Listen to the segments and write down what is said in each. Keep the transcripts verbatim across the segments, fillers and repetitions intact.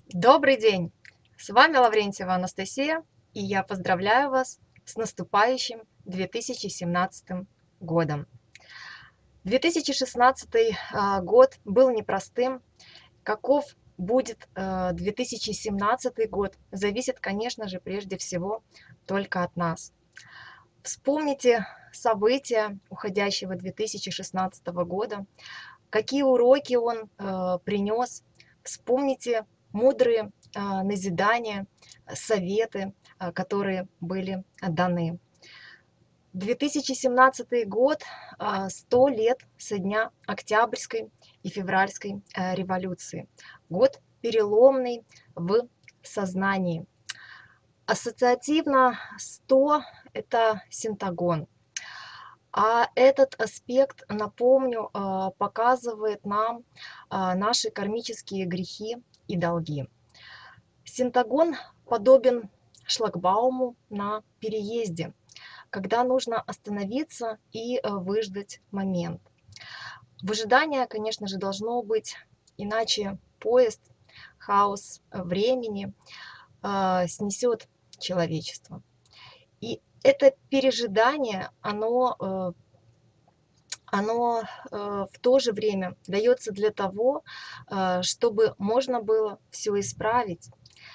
Добрый день! С вами Лаврентьева Анастасия, и я поздравляю вас с наступающим две тысячи семнадцатым годом. две тысячи шестнадцатый а, год был непростым. Каков будет а, две тысячи семнадцатый год, зависит, конечно же, прежде всего только от нас. Вспомните события уходящего две тысячи шестнадцатого года, какие уроки он э, принес. Вспомните мудрые э, назидания, советы, э, которые были даны. две тысячи семнадцатый год, э, сто лет со дня Октябрьской и Февральской э, революции. Год переломный в сознании. Ассоциативно сто – это синтагон. А этот аспект, напомню, а, показывает нам а, наши кармические грехи и долги. Синтагон подобен шлагбауму на переезде, когда нужно остановиться и а, выждать момент. Выжидание, конечно же, должно быть, иначе поезд, хаос времени а, снесет человечество. И это пережидание, оно э, оно э, в то же время дается для того, э, чтобы можно было все исправить.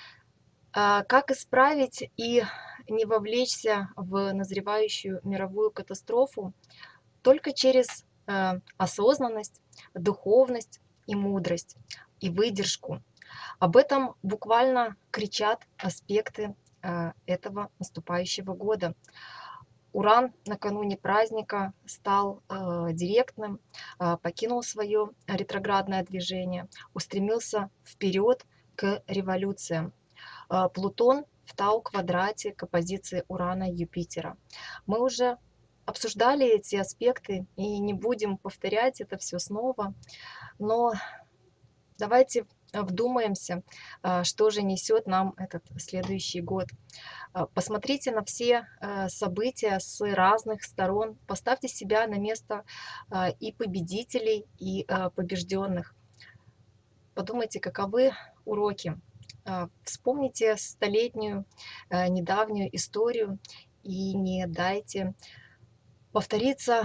А как исправить и не вовлечься в назревающую мировую катастрофу? Только через э, осознанность, духовность и мудрость, и выдержку. Об этом буквально кричат аспекты э, этого наступающего года. Уран накануне праздника стал э, директным, э, покинул свое ретроградное движение, устремился вперед к революциям. Э, Плутон в Тау-квадрате к оппозиции Урана и Юпитера. Мы уже обсуждали эти аспекты и не будем повторять это все снова, но давайте вдумаемся, э, что же несет нам этот следующий год. Посмотрите на все события с разных сторон, поставьте себя на место и победителей, и побежденных. Подумайте, каковы уроки. Вспомните столетнюю недавнюю историю и не дайте повториться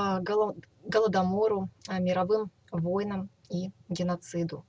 голодомору, мировым войнам и геноциду.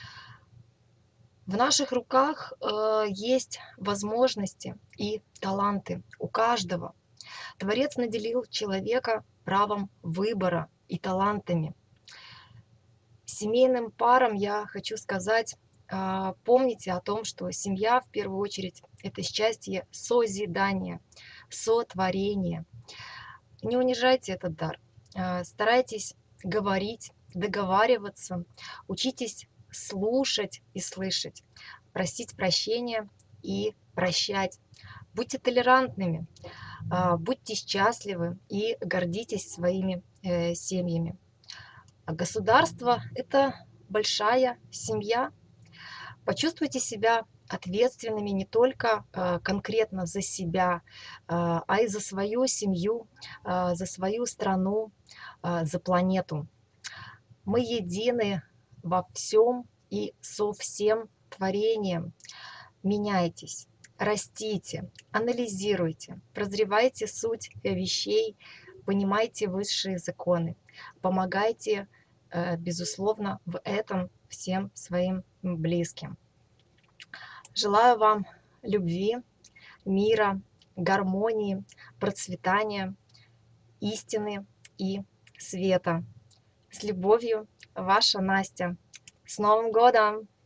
В наших руках э, есть возможности и таланты у каждого. Творец наделил человека правом выбора и талантами. Семейным парам я хочу сказать, э, помните о том, что семья в первую очередь это счастье созидания, сотворения. Не унижайте этот дар. Э, старайтесь говорить, договариваться, учитесь слушать и слышать, просить прощения и прощать. Будьте толерантными, будьте счастливы и гордитесь своими э, семьями. А государство – это большая семья. Почувствуйте себя ответственными не только э, конкретно за себя, э, а и за свою семью, э, за свою страну, э, за планету. Мы едины во всем и со всем творением. Меняйтесь, растите, анализируйте, прозревайте суть вещей, понимайте высшие законы, помогайте, безусловно, в этом всем своим близким. Желаю вам любви, мира, гармонии, процветания, истины и света. С любовью, ваша Настя. С Новым годом!